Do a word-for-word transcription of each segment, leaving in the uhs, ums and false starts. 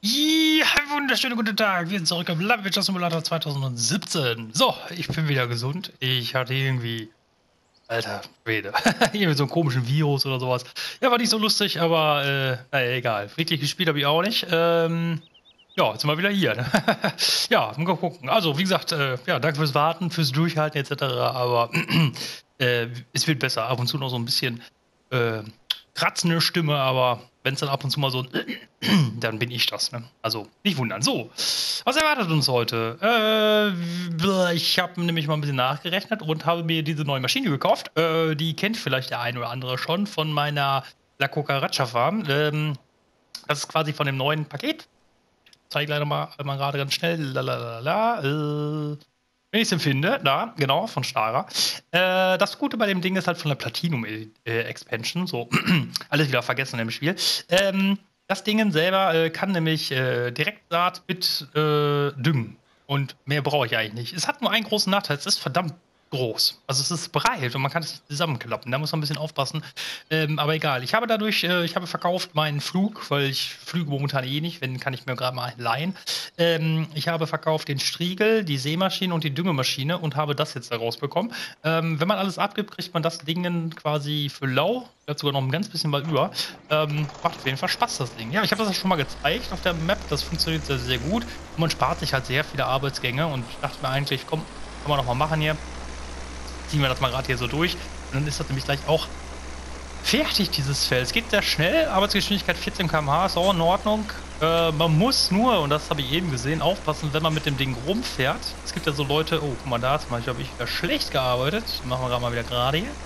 Ja, einen wunderschönen guten Tag. Wir sind zurück im Landwirtschaftssimulator zweitausendsiebzehn. So, ich bin wieder gesund. Ich hatte irgendwie, alter Schwede, irgendwie so einen komischen Virus oder sowas. Ja, war nicht so lustig, aber äh, naja, egal. Wirklich gespielt habe ich auch nicht. Ähm, ja, jetzt sind wir wieder hier. Ne? Ja, mal gucken. Also, wie gesagt, äh, ja, danke fürs Warten, fürs Durchhalten et cetera. Aber äh, es wird besser. Ab und zu noch so ein bisschen äh, kratzende Stimme, aber wenn es dann ab und zu mal so dann bin ich das, ne? Also, nicht wundern. So, was erwartet uns heute? Äh, ich habe nämlich mal ein bisschen nachgerechnet und habe mir diese neue Maschine gekauft. Äh, die kennt vielleicht der ein oder andere schon von meiner La Cucaracha Farm. Ähm, das ist quasi von dem neuen Paket. Zeige ich leider mal, mal gerade ganz schnell. Lalalala, äh, wenn ich es finde, da, genau, von Stara. Äh, das Gute bei dem Ding ist halt von der Platinum äh, Expansion, so alles wieder vergessen im Spiel. Ähm, das Ding selber äh, kann nämlich äh, Direktsaat mit äh, düngen. Und mehr brauche ich eigentlich nicht. Es hat nur einen großen Nachteil, es ist verdammt groß. Also es ist breit und man kann es nicht zusammenklappen. Da muss man ein bisschen aufpassen. Ähm, aber egal. Ich habe dadurch, äh, ich habe verkauft meinen Flug, weil ich flüge momentan eh nicht, wenn kann ich mir gerade mal einen leihen. Ähm, ich habe verkauft den Striegel, die Sämaschine und die Düngemaschine und habe das jetzt da rausbekommen. Ähm, wenn man alles abgibt, kriegt man das Ding quasi für lau. Vielleicht sogar noch ein ganz bisschen mal über. Ähm, macht auf jeden Fall Spaß, das Ding. Ja, ich habe das ja schon mal gezeigt auf der Map. Das funktioniert sehr, sehr gut. Und man spart sich halt sehr viele Arbeitsgänge. Und ich dachte mir eigentlich, komm, kann man noch mal machen hier. Ziehen wir das mal gerade hier so durch. Und dann ist das nämlich gleich auch fertig, dieses Feld. Es geht sehr schnell. Arbeitsgeschwindigkeit vierzehn Kilometer pro Stunde ist auch in Ordnung. Äh, man muss nur, und das habe ich eben gesehen, aufpassen, wenn man mit dem Ding rumfährt. Es gibt ja so Leute, oh, guck mal da, zum Beispiel habe ich wieder schlecht gearbeitet. Machen wir gerade mal wieder gerade hier.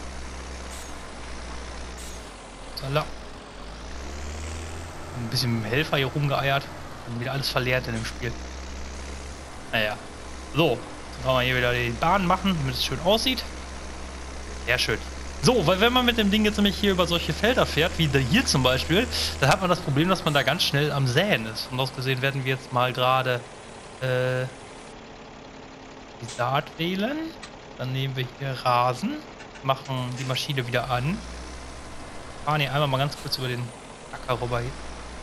Sala. Ein bisschen mit dem Helfer hier rumgeeiert. Und wieder alles verlernt in dem Spiel. Naja. So. Dann kann man hier wieder die Bahn machen, damit es schön aussieht. Sehr schön. So, weil wenn man mit dem Ding jetzt nämlich hier über solche Felder fährt, wie hier zum Beispiel, dann hat man das Problem, dass man da ganz schnell am Säen ist. Und aus gesehen werden wir jetzt mal gerade äh, die Saat wählen. Dann nehmen wir hier Rasen, machen die Maschine wieder an. Fahren hier einmal mal ganz kurz über den Acker rüber hier.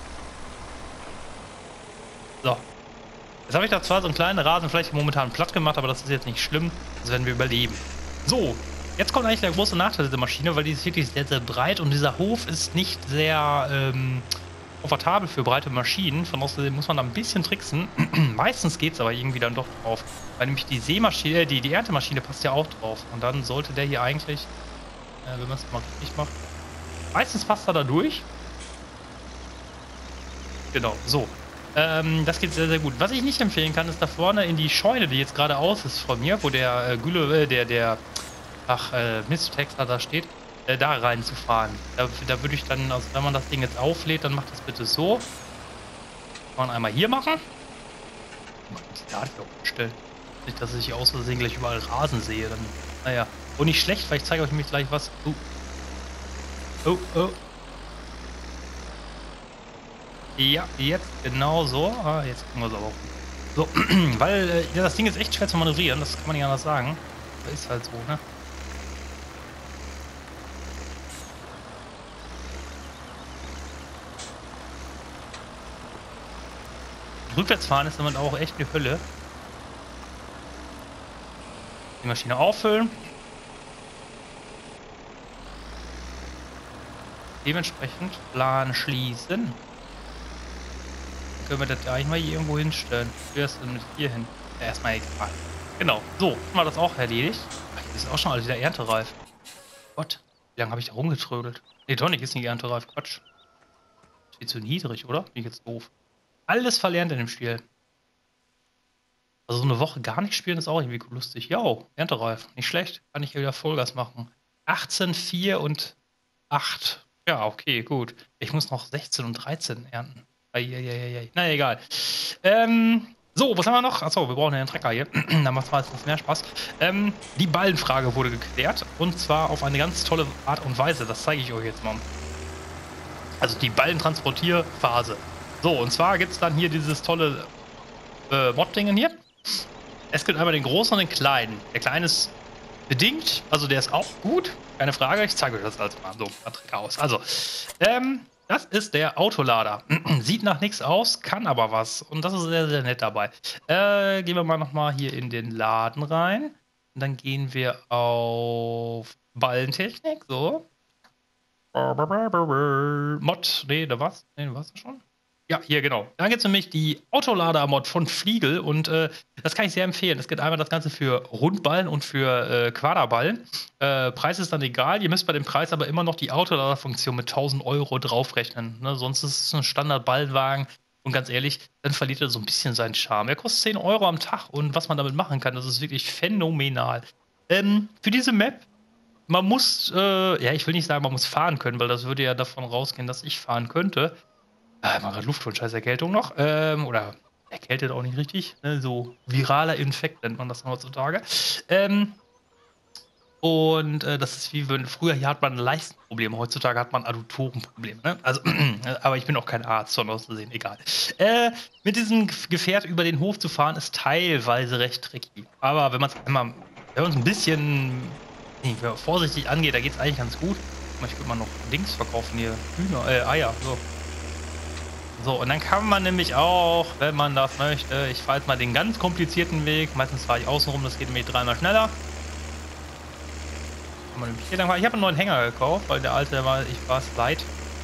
So. Jetzt habe ich da zwar so einen kleinen Rasen vielleicht momentan platt gemacht, aber das ist jetzt nicht schlimm. Das werden wir überleben. So, jetzt kommt eigentlich der große Nachteil dieser Maschine, weil die ist wirklich sehr, sehr breit und dieser Hof ist nicht sehr ähm, komfortabel für breite Maschinen. Von außen muss man da ein bisschen tricksen. Meistens geht es aber irgendwie dann doch drauf. Weil nämlich die Sämaschine, die, die Erntemaschine passt ja auch drauf. Und dann sollte der hier eigentlich, äh, wenn man es mal richtig macht, meistens passt er da durch. Genau, so. Ähm, das geht sehr, sehr gut. Was ich nicht empfehlen kann, ist da vorne in die Scheune, die jetzt gerade aus ist von mir, wo der äh, Gülle, äh, der, der, ach, äh, Misttexter da steht, äh, da reinzufahren. Da, da würde ich dann, also wenn man das Ding jetzt auflädt, dann macht das bitte so. Kann man einmal hier machen. Die Daten umstellen. Nicht, dass ich aus Versehen gleich überall Rasen sehe. Dann, naja. Und nicht schlecht, weil ich zeige euch nämlich gleich was. Oh, oh. oh. Ja, jetzt genau so. Ah, jetzt kriegen wir es aber auch. So, weil äh, ja, das Ding ist echt schwer zu manövrieren, das kann man nicht anders sagen. Das ist halt so, ne? Rückwärtsfahren ist damit auch echt eine Hölle. Die Maschine auffüllen. Dementsprechend Plan schließen. Können wir das eigentlich mal hier irgendwo hinstellen? Erst hier hin. Ja, erstmal egal. Genau. So, haben wir das auch erledigt. Hier ist auch schon alles wieder erntereif. Gott, wie lange habe ich da rumgetrödelt? Nee, doch nicht, ist nicht erntereif. Quatsch. Viel zu niedrig, oder? Bin ich jetzt doof. Alles verlernt in dem Spiel. Also so eine Woche gar nicht spielen ist auch irgendwie lustig. Jo, erntereif. Nicht schlecht. Kann ich hier wieder Vollgas machen. achtzehn, vier und acht. Ja, okay, gut. Ich muss noch sechzehn und dreizehn ernten. Eieieiei. Na egal. Ähm, so, was haben wir noch? Achso, wir brauchen einen Trecker hier. Da macht es meistens mehr Spaß. Ähm, die Ballenfrage wurde geklärt. Und zwar auf eine ganz tolle Art und Weise. Das zeige ich euch jetzt mal. Also die Ballentransportierphase. So, und zwar gibt es dann hier dieses tolle äh, Mod-Dingen hier. Es gibt einmal den großen und den kleinen. Der kleine ist bedingt, also der ist auch gut. Keine Frage, ich zeige euch das also mal so ein Trecker aus. Also, ähm, Das ist der Autolader. Sieht nach nichts aus, kann aber was. Und das ist sehr, sehr nett dabei. Äh, gehen wir mal nochmal hier in den Laden rein. Und dann gehen wir auf Ballentechnik. So. Mod. Nee, da war's. Nee, da war's schon. Ja, hier, genau. Dann gibt es nämlich die Autolader-Mod von Fliegel und äh, das kann ich sehr empfehlen. Es gibt einmal das Ganze für Rundballen und für äh, Quaderballen. Äh, Preis ist dann egal. Ihr müsst bei dem Preis aber immer noch die Autolader-Funktion mit tausend Euro draufrechnen. Ne? Sonst ist es ein Standard-Ballenwagen und ganz ehrlich, dann verliert er so ein bisschen seinen Charme. Er kostet zehn Euro am Tag und was man damit machen kann, das ist wirklich phänomenal. Ähm, für diese Map, man muss, äh, ja, ich will nicht sagen, man muss fahren können, weil das würde ja davon rausgehen, dass ich fahren könnte. Ah, mal gerade Luft von scheiß Erkältung noch. Ähm, oder erkältet auch nicht richtig. Ne? So viraler Infekt nennt man das heutzutage. Ähm, und äh, das ist wie wenn früher hier hat man Leistenprobleme, heutzutage hat man Adduktorenprobleme. Ne? Also, aber ich bin auch kein Arzt, sondern aus Versehen, egal. Äh, mit diesem Gefährt über den Hof zu fahren, ist teilweise recht tricky. Aber wenn man es einmal, wenn man es ein bisschen nee, vorsichtig angeht, da geht es eigentlich ganz gut. Ich würde mal noch Dings verkaufen hier. Hühner, äh, Eier. So. So, und dann kann man nämlich auch, wenn man das möchte, ich fahre jetzt mal den ganz komplizierten Weg. Meistens fahre ich außen rum, das geht nämlich dreimal schneller. Kann man nämlich hier lang fahren. Ich habe einen neuen Hänger gekauft, weil der alte der war, ich war es leid.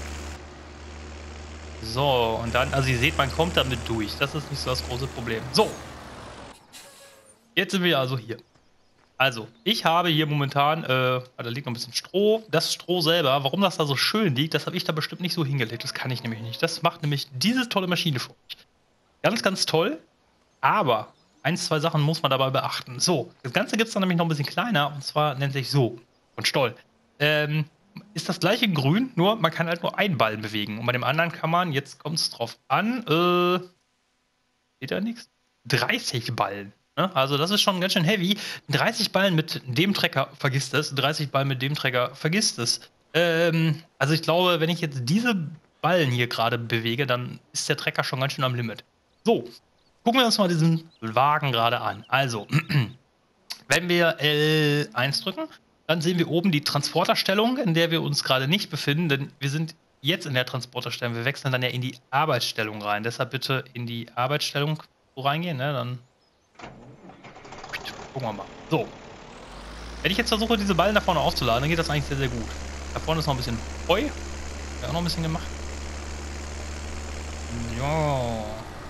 So, und dann, also ihr seht, man kommt damit durch. Das ist nicht so das große Problem. So. Jetzt sind wir also hier. Also, ich habe hier momentan, äh, da liegt noch ein bisschen Stroh. Das Stroh selber, warum das da so schön liegt, das habe ich da bestimmt nicht so hingelegt. Das kann ich nämlich nicht. Das macht nämlich diese tolle Maschine für mich. Ganz, ganz toll. Aber ein, zwei Sachen muss man dabei beachten. So, das Ganze gibt es dann nämlich noch ein bisschen kleiner. Und zwar nennt sich so. Von Stoll. Ähm, ist das gleiche in grün, nur man kann halt nur einen Ballen bewegen. Und bei dem anderen kann man, jetzt kommt es drauf an, äh, steht da nichts? dreißig Ballen. Also das ist schon ganz schön heavy. dreißig Ballen mit dem Trecker, vergisst es. dreißig Ballen mit dem Trecker, vergisst es. Ähm, also ich glaube, wenn ich jetzt diese Ballen hier gerade bewege, dann ist der Trecker schon ganz schön am Limit. So, gucken wir uns mal diesen Wagen gerade an. Also, wenn wir L eins drücken, dann sehen wir oben die Transporterstellung, in der wir uns gerade nicht befinden, denn wir sind jetzt in der Transporterstellung. Wir wechseln dann ja in die Arbeitsstellung rein. Deshalb bitte in die Arbeitsstellung so reingehen, ne? Dann gucken wir mal. So. Wenn ich jetzt versuche, diese Ballen da vorne aufzuladen, dann geht das eigentlich sehr, sehr gut. Da vorne ist noch ein bisschen Heu. Ja, auch noch ein bisschen gemacht. Ja.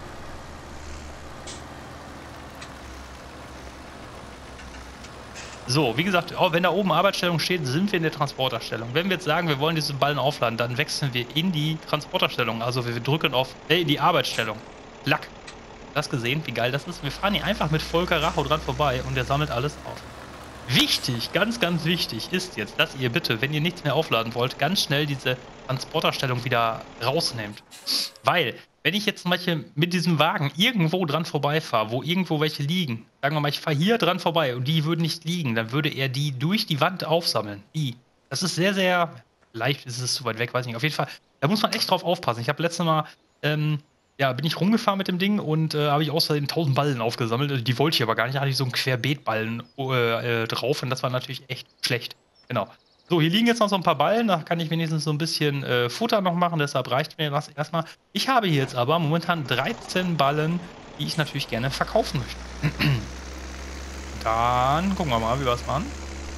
So, wie gesagt, auch wenn da oben Arbeitsstellung steht, sind wir in der Transporterstellung. Wenn wir jetzt sagen, wir wollen diese Ballen aufladen, dann wechseln wir in die Transporterstellung. Also wir drücken auf äh, in die Arbeitsstellung. Lack. Das gesehen, wie geil das ist? Wir fahren hier einfach mit Volker Racho dran vorbei und der sammelt alles auf. Wichtig, ganz, ganz wichtig ist jetzt, dass ihr bitte, wenn ihr nichts mehr aufladen wollt, ganz schnell diese Transporterstellung wieder rausnehmt. Weil, wenn ich jetzt zum Beispiel mit diesem Wagen irgendwo dran vorbeifahre, wo irgendwo welche liegen, sagen wir mal, ich fahre hier dran vorbei und die würden nicht liegen, dann würde er die durch die Wand aufsammeln. Die. Das ist sehr, sehr leicht, ist es zu weit weg, weiß nicht. Auf jeden Fall, da muss man echt drauf aufpassen. Ich habe letztes Mal, ähm, ja, bin ich rumgefahren mit dem Ding und äh, habe ich aus Versehen tausend Ballen aufgesammelt. Die wollte ich aber gar nicht. Da hatte ich so einen Querbeetballen äh, drauf und das war natürlich echt schlecht. Genau. So, hier liegen jetzt noch so ein paar Ballen. Da kann ich wenigstens so ein bisschen äh, Futter noch machen. Deshalb reicht mir das erstmal. Ich habe hier jetzt aber momentan dreizehn Ballen, die ich natürlich gerne verkaufen möchte. Dann gucken wir mal, wie wir es machen.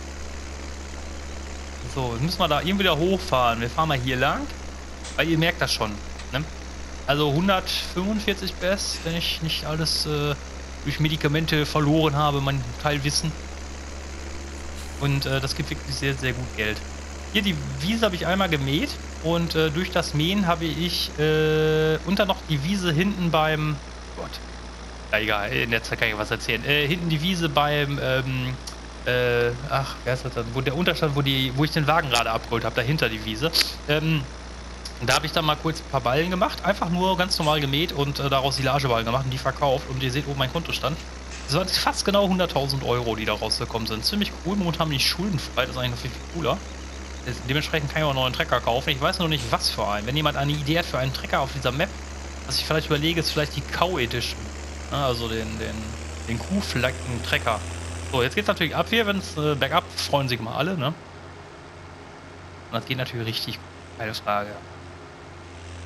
So, jetzt müssen wir da irgendwie wieder hochfahren. Wir fahren mal hier lang, weil ihr merkt das schon. Ne? Also hundertfünfundvierzig B S, wenn ich nicht alles äh, durch Medikamente verloren habe, mein Teilwissen. Und äh, das gibt wirklich sehr, sehr gut Geld. Hier die Wiese habe ich einmal gemäht und äh, durch das Mähen habe ich äh, und dann noch die Wiese hinten beim... Gott, ja, egal, in der Zeit kann ich was erzählen. Äh, hinten die Wiese beim... Ähm, äh, ach, wer ist das dann? Wo der Unterstand, wo, die, wo ich den Wagen gerade abgeholt habe, dahinter die Wiese. Ähm, Da habe ich dann mal kurz ein paar Ballen gemacht, einfach nur ganz normal gemäht und äh, daraus Silageballen gemacht und die verkauft. Und ihr seht oben mein Kontostand. Das waren fast genau hunderttausend Euro, die da rausgekommen sind. Ziemlich cool, momentan bin ich schuldenfrei, das ist eigentlich noch viel, viel cooler. Das, dementsprechend kann ich auch einen neuen Trecker kaufen. Ich weiß noch nicht, was für einen. Wenn jemand eine Idee hat für einen Trecker auf dieser Map, was ich vielleicht überlege, ist vielleicht die Cow Edition. Ja, also den, den, den Kuhflecken Trecker. So, jetzt geht's natürlich ab hier, wenn es äh, bergab, freuen sich mal alle, ne? Und das geht natürlich richtig gut, keine Frage.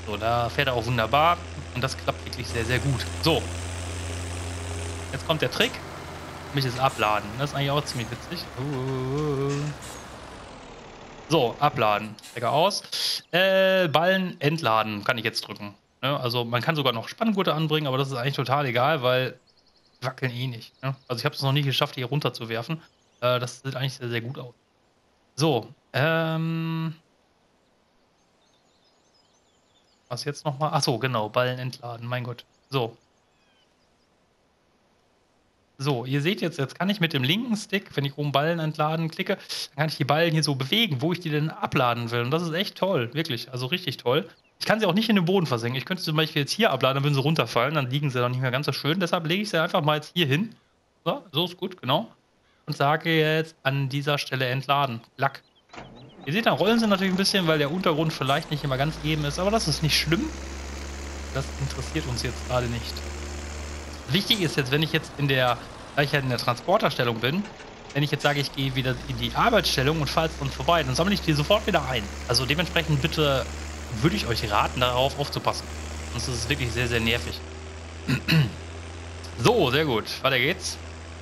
So, da fährt er auch wunderbar. Und das klappt wirklich sehr, sehr gut. So. Jetzt kommt der Trick. Mich ist abladen. Das ist eigentlich auch ziemlich witzig. Uh. So, abladen. Stecker aus. Äh, Ballen entladen kann ich jetzt drücken. Ne? Also man kann sogar noch Spanngurte anbringen, aber das ist eigentlich total egal, weil die wackeln eh nicht. Ne? Also ich habe es noch nicht geschafft, hier runterzuwerfen. Äh, das sieht eigentlich sehr, sehr gut aus. So, ähm... was jetzt nochmal? Achso, genau, Ballen entladen, mein Gott. So. So, ihr seht jetzt, jetzt kann ich mit dem linken Stick, wenn ich oben Ballen entladen klicke, dann kann ich die Ballen hier so bewegen, wo ich die denn abladen will. Und das ist echt toll, wirklich, also richtig toll. Ich kann sie auch nicht in den Boden versenken. Ich könnte sie zum Beispiel jetzt hier abladen, dann würden sie runterfallen, dann liegen sie dann nicht mehr ganz so schön. Deshalb lege ich sie einfach mal jetzt hier hin. So, so ist gut, genau. Und sage jetzt an dieser Stelle entladen. Klack. Ihr seht, dann rollen sie natürlich ein bisschen, weil der Untergrund vielleicht nicht immer ganz eben ist. Aber das ist nicht schlimm. Das interessiert uns jetzt gerade nicht. Wichtig ist jetzt, wenn ich jetzt in der, da ich ja in der Transporterstellung bin, wenn ich jetzt sage, ich gehe wieder in die Arbeitsstellung und fahre jetzt dann vorbei, dann sammle ich die sofort wieder ein. Also dementsprechend bitte würde ich euch raten, darauf aufzupassen. Sonst ist es wirklich sehr, sehr nervig. So, sehr gut. Weiter geht's.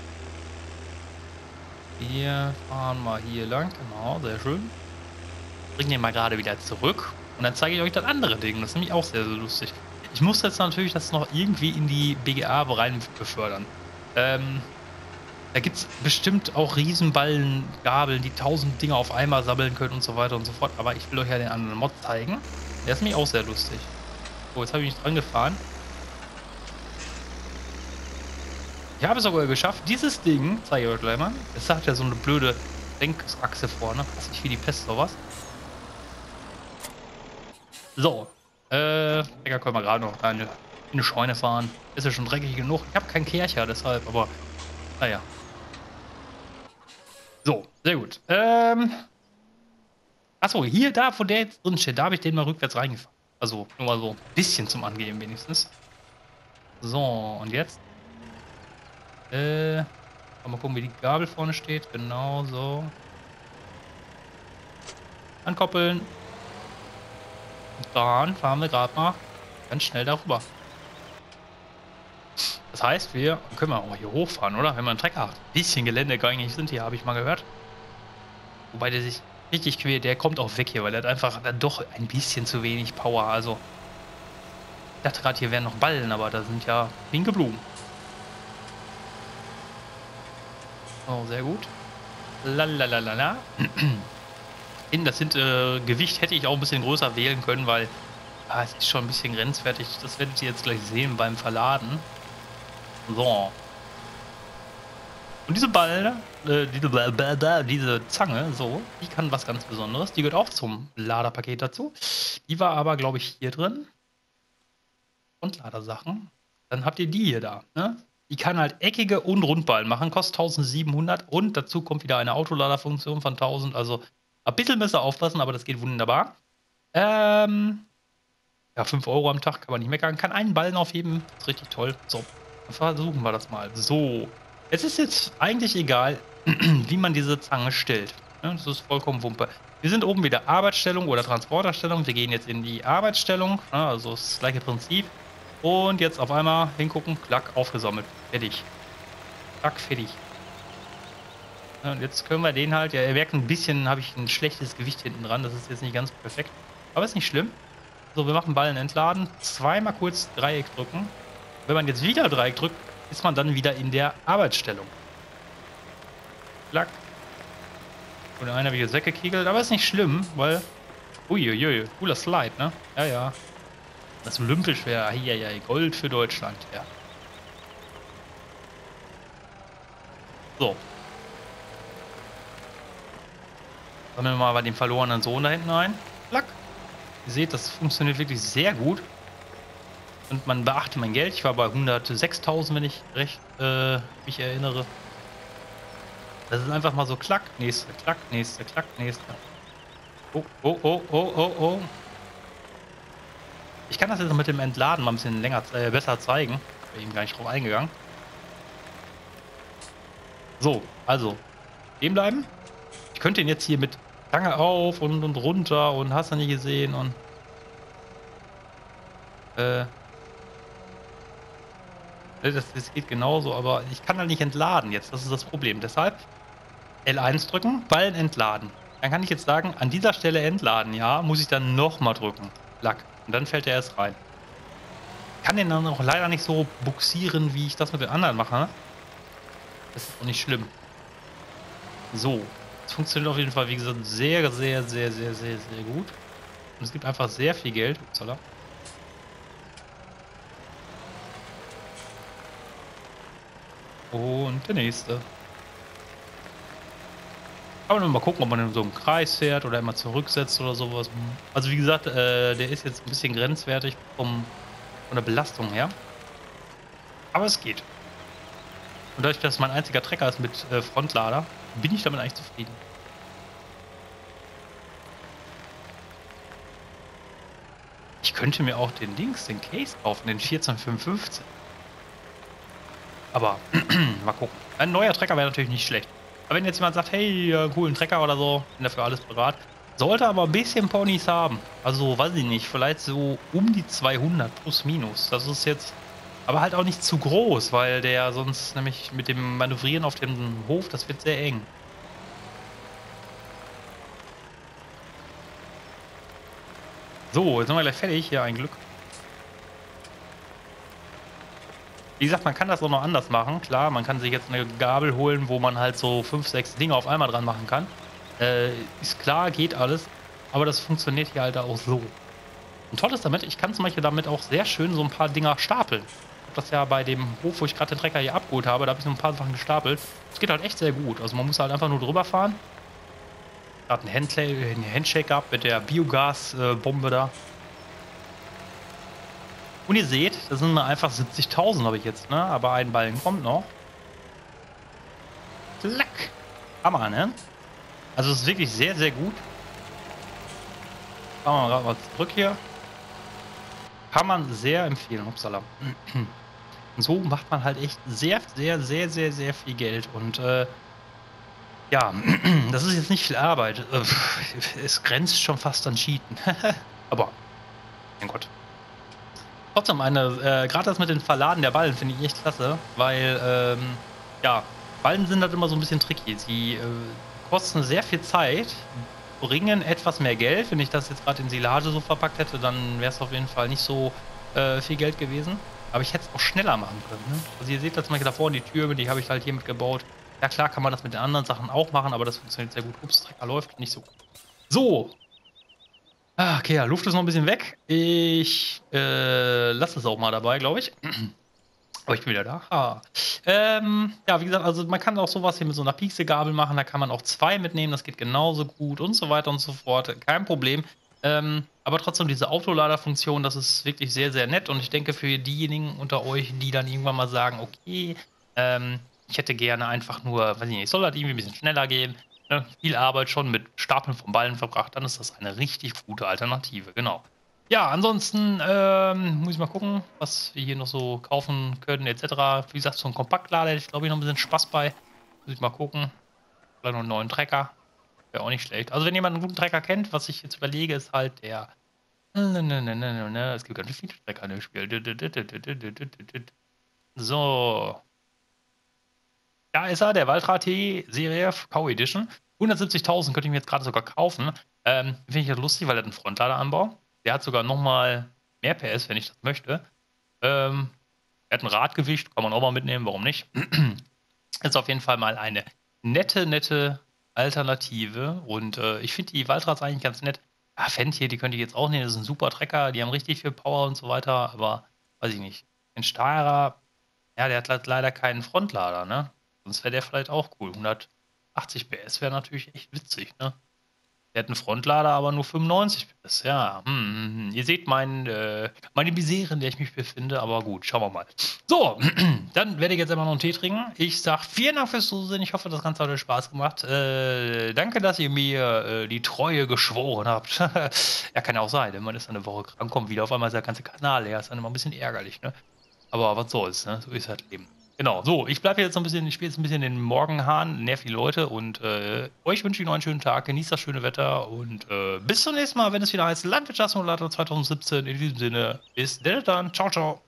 Wir fahren mal hier lang. Genau, sehr schön. Bringen den mal gerade wieder zurück. Und dann zeige ich euch das andere Ding. Das ist nämlich auch sehr, sehr lustig. Ich muss jetzt natürlich das noch irgendwie in die B G A rein befördern. Ähm, da gibt es bestimmt auch Riesenballen, Gabeln, die tausend Dinge auf einmal sammeln können und so weiter und so fort. Aber ich will euch ja den anderen Mod zeigen. Der ist nämlich auch sehr lustig. So, jetzt habe ich mich dran gefahren. Ich habe es sogar geschafft. Dieses Ding, zeige ich euch gleich mal. Es hat ja so eine blöde Lenkachse vorne. Das ist nicht wie die Pest sowas. So. Äh, Digga, können wir gerade noch in eine, in eine Scheune fahren. Ist ja schon dreckig genug. Ich habe keinen Kercher, deshalb, aber naja. So, sehr gut. Ähm. Achso, hier, da, wo der jetzt drin steht, da habe ich den mal rückwärts reingefahren. Also, nur mal so ein bisschen zum Angeben wenigstens. So, und jetzt? Äh, mal gucken, wie die Gabel vorne steht. Genau so. Ankoppeln. Und dann fahren wir gerade mal ganz schnell darüber. Das heißt, wir können wir auch hier hochfahren, oder? Wenn man einen Trecker hat. Ein bisschen Gelände eigentlich sind hier, habe ich mal gehört. Wobei der sich richtig quält. Der kommt auch weg hier, weil er hat einfach dann doch ein bisschen zu wenig Power. Also, ich dachte gerade, hier wären noch Ballen, aber da sind ja pinke Blumen. Oh, sehr gut. Lalalala. Das sind äh, Gewicht hätte ich auch ein bisschen größer wählen können, weil ah, es ist schon ein bisschen grenzwertig. Das werdet ihr jetzt gleich sehen beim Verladen. So. Und diese Ball, äh, diese, diese Zange, so, die kann was ganz Besonderes. Die gehört auch zum Laderpaket dazu. Die war aber, glaube ich, hier drin. Und Ladersachen. Dann habt ihr die hier da, ne? Die kann halt eckige und Rundballen machen, kostet tausendsiebenhundert und dazu kommt wieder eine Autoladerfunktion von tausend. Also ein bisschen besser aufpassen, aber das geht wunderbar. Ähm, ja, fünf Euro am Tag kann man nicht meckern. Kann einen Ballen aufheben, ist richtig toll. So, dann versuchen wir das mal. So, es ist jetzt eigentlich egal, wie man diese Zange stellt. Das ist vollkommen Wumpe. Wir sind oben wieder Arbeitsstellung oder Transporterstellung. Wir gehen jetzt in die Arbeitsstellung, also das gleiche Prinzip. Und jetzt auf einmal hingucken, klack, aufgesammelt. Fertig. Klack, fertig. Und jetzt können wir den halt, ja, ihr merkt ein bisschen, habe ich ein schlechtes Gewicht hinten dran. Das ist jetzt nicht ganz perfekt. Aber ist nicht schlimm. So, wir machen Ballen entladen. Zweimal kurz Dreieck drücken. Wenn man jetzt wieder Dreieck drückt, ist man dann wieder in der Arbeitsstellung. Klack. Und einer wird jetzt weggekegelt, aber ist nicht schlimm, weil. Uiuiui, cooler Slide, ne? Ja, ja. Das olympisch wäre, ja, Gold für Deutschland, ja. So. Sammeln wir mal bei dem verlorenen Sohn da hinten ein. Klack. Ihr seht, das funktioniert wirklich sehr gut. Und man beachte mein Geld. Ich war bei hundertsechstausend, wenn ich recht äh, mich erinnere. Das ist einfach mal so klack, nächste, klack, nächste, klack, nächste. Oh, oh, oh, oh, oh, oh. Ich kann das jetzt mit dem Entladen mal ein bisschen länger, äh, besser zeigen. Ich bin eben gar nicht drauf eingegangen. So, also, stehen bleiben. Ich könnte ihn jetzt hier mit Zange auf und, und runter und hast du nicht gesehen und. Äh, das, das geht genauso, aber ich kann halt nicht entladen jetzt. Das ist das Problem. Deshalb L eins drücken, Ballen entladen. Dann kann ich jetzt sagen, an dieser Stelle entladen, ja, muss ich dann nochmal drücken. Lack. Und dann fällt er erst rein. Ich kann den dann auch leider nicht so buxieren, wie ich das mit den anderen mache. Das ist auch nicht schlimm. So. Es funktioniert auf jeden Fall, wie gesagt, sehr, sehr, sehr, sehr, sehr, sehr gut. Und es gibt einfach sehr viel Geld. Upsala. Und der nächste. Kann man mal gucken, ob man in so einem Kreis fährt oder immer zurücksetzt oder sowas. Also wie gesagt, äh, der ist jetzt ein bisschen grenzwertig vom, von der Belastung her. Aber es geht. Und dadurch, dass mein einziger Trecker ist mit äh, Frontlader, bin ich damit eigentlich zufrieden. Ich könnte mir auch den Dings, den Case kaufen, den vierzehn fünfundfünfzig. Aber mal gucken. Ein neuer Trecker wäre natürlich nicht schlecht. Aber wenn jetzt jemand sagt, hey, äh, coolen Trecker oder so, bin dafür alles bereit. Sollte aber ein bisschen Ponys haben. Also, weiß ich nicht, vielleicht so um die zweihundert plus minus. Das ist jetzt aber halt auch nicht zu groß, weil der sonst nämlich mit dem Manövrieren auf dem Hof, das wird sehr eng. So, jetzt sind wir gleich fertig. Ja, ein Glück. Wie gesagt, man kann das auch noch anders machen. Klar, man kann sich jetzt eine Gabel holen, wo man halt so fünf, sechs Dinge auf einmal dran machen kann. Äh, ist klar, geht alles. Aber das funktioniert hier halt auch so. Und toll ist damit, ich kann zum Beispiel damit auch sehr schön so ein paar Dinger stapeln. Ich habe das ja bei dem Hof, wo ich gerade den Trecker hier abgeholt habe, da habe ich so ein paar Sachen gestapelt. Das geht halt echt sehr gut. Also man muss halt einfach nur drüber fahren. Gerade einen, einen Handshake gehabt mit der Biogas-Bombe da. Und ihr seht, das sind einfach siebzigtausend habe ich jetzt, ne? Aber ein Ballen kommt noch. Klack. Hammer, ne? Also es ist wirklich sehr, sehr gut. Machen wir gerade mal zurück hier. Kann man sehr empfehlen, upsala. Und so macht man halt echt sehr, sehr, sehr, sehr, sehr viel Geld. Und äh, ja, das ist jetzt nicht viel Arbeit. Es grenzt schon fast an Cheaten. Aber, mein Gott. Trotzdem, eine, äh, gerade das mit den Verladen der Ballen finde ich echt klasse, weil, ähm, ja, Ballen sind halt immer so ein bisschen tricky. Sie äh, kosten sehr viel Zeit, bringen etwas mehr Geld. Wenn ich das jetzt gerade in Silage so verpackt hätte, dann wäre es auf jeden Fall nicht so äh, viel Geld gewesen. Aber ich hätte es auch schneller machen können. Ne? Also ihr seht das mal da vorne, die Türme, die habe ich halt hier mit gebaut. Ja klar kann man das mit den anderen Sachen auch machen, aber das funktioniert sehr gut. Ups, Trecker läuft nicht so gut. So. Ah, okay, ja, Luft ist noch ein bisschen weg. Ich äh, lasse es auch mal dabei, glaube ich. Aber ich bin wieder da. Ah. Ähm, ja, wie gesagt, also man kann auch sowas hier mit so einer Piekse-Gabel machen. Da kann man auch zwei mitnehmen. Das geht genauso gut und so weiter und so fort. Kein Problem. Ähm, aber trotzdem diese Autolader-Funktion, das ist wirklich sehr, sehr nett. Und ich denke für diejenigen unter euch, die dann irgendwann mal sagen, okay, ähm, ich hätte gerne einfach nur, weiß ich nicht, soll halt irgendwie ein bisschen schneller gehen. Ne? Viel Arbeit schon mit Stapeln von Ballen verbracht, dann ist das eine richtig gute Alternative, genau. Ja, ansonsten ähm, muss ich mal gucken, was wir hier noch so kaufen können, et cetera. Wie gesagt, so ein Kompaktlader hätte ich, glaube ich, noch ein bisschen Spaß bei. Muss ich mal gucken. Vielleicht noch einen neuen Trecker. Wäre auch nicht schlecht. Also, wenn jemand einen guten Trecker kennt, was ich jetzt überlege, ist halt der. Ne, ne, ne, ne, ne. Es gibt ganz viele Trecker in dem Spiel. So. Da ist er, der Valtra T Serie V Edition. hundertsiebzigtausend könnte ich mir jetzt gerade sogar kaufen. Ähm, Finde ich das lustig, weil er hat einen Frontladeranbau. Der hat sogar nochmal mehr P S, wenn ich das möchte. Ähm, er hat ein Radgewicht, kann man auch mal mitnehmen, warum nicht? Ist auf jeden Fall mal eine nette, nette Alternative. Und äh, ich finde die Valtras eigentlich ganz nett. Ja, Fendt hier, die könnte ich jetzt auch nehmen. Das ist ein super Trecker, die haben richtig viel Power und so weiter. Aber weiß ich nicht. Ein Steyrer, ja, der hat leider keinen Frontlader, ne? Sonst wäre der vielleicht auch cool. hundertachtzig P S wäre natürlich echt witzig, ne? Der hat einen Frontlader, aber nur fünfundneunzig P S. Ja, hm, hm, hm. Ihr seht mein, äh, meine Misere, in der ich mich befinde, aber gut, schauen wir mal. So, dann werde ich jetzt immer noch einen Tee trinken. Ich sage vielen Dank fürs Zusehen. Ich hoffe, das Ganze hat euch Spaß gemacht. Äh, danke, dass ihr mir äh, die Treue geschworen habt. Ja, kann ja auch sein, wenn man ist eine Woche krank, kommt wieder auf einmal ist der ganze Kanal leer. Ist dann immer ein bisschen ärgerlich, ne? Aber was soll's, ne? So ist halt Leben. Genau, so, ich bleibe jetzt noch ein bisschen, ich spiele jetzt ein bisschen den Morgenhahn, nerv die Leute und äh, euch wünsche ich noch einen schönen Tag, genießt das schöne Wetter und äh, bis zum nächsten Mal, wenn es wieder heißt Landwirtschaftssimulator zwanzig siebzehn. In diesem Sinne, bis dann, ciao, ciao.